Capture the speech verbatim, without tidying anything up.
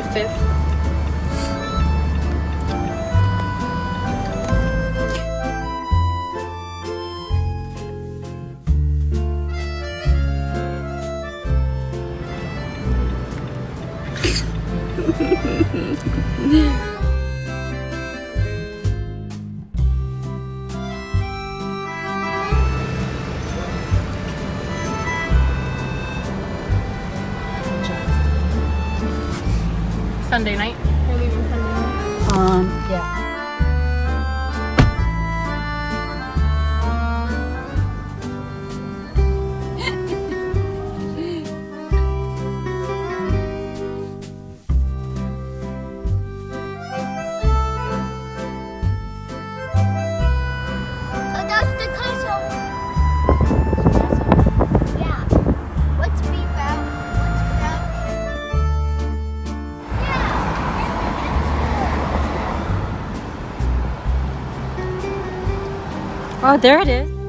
fifth. Sunday night. We're leaving Sunday night. Um, yeah. Oh, that's the castle. Yeah. What's me brown? What's brown? Oh, there it is.